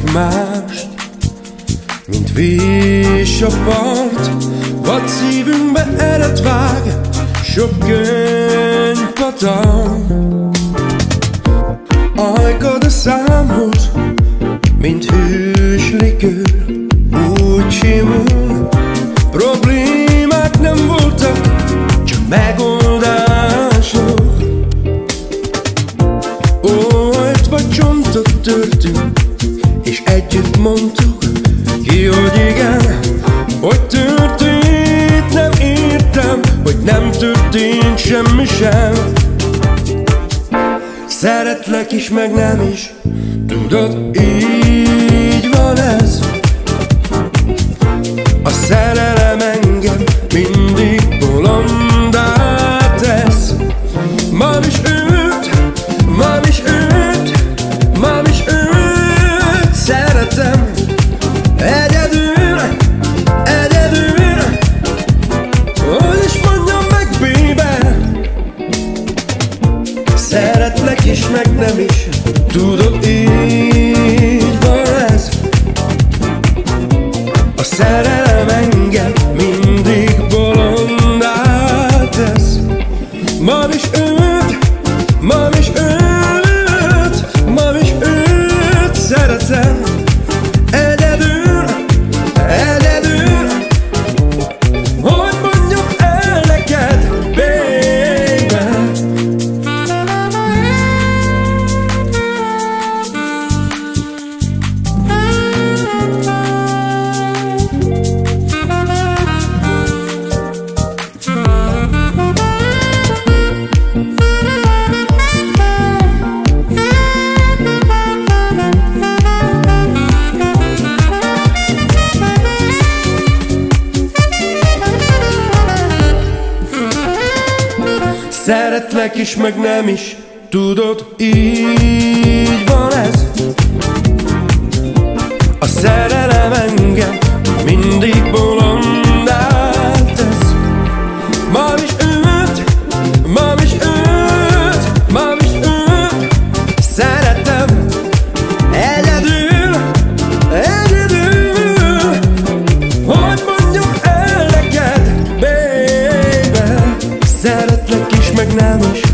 mást, mint víz a part. Vad szívünkbe ered vág sok könyvpatak. Ajkad a számhoz, mint hűs likőr, úgy simul. Problémák nem voltak, csak megoldások. Olyt vagy csontot törtünk, és együtt mondtuk ki, hogy igen. Hogy történt, nem értem, hogy nem történt semmi sem. Szeretlek is, meg nem is, tudod, így van ez. A szerelem engem mindig bolondá tesz. Mam is őt, mam is őt, mam is őt szeretem. Egyedül, egyedül, hogy is mondjam meg, baby. Szeretlek is, meg nem is, tudod, így van ez. A szerelem engem mindig bolondá tesz. Mam is őt, mam is őt, mam is őt szeretem. Egyedül, egyedül, hogy mondjam el neked, baby. Szeretlek is, meg nem is, tudod, így van ez. A szerelem engem mindig bolondá tesz. Mam is őt, mam is őt, mam is őt szeretem. Egyedül, egyedül, hogy mondjam el neked, baby. Szeretlek is, meg nem is,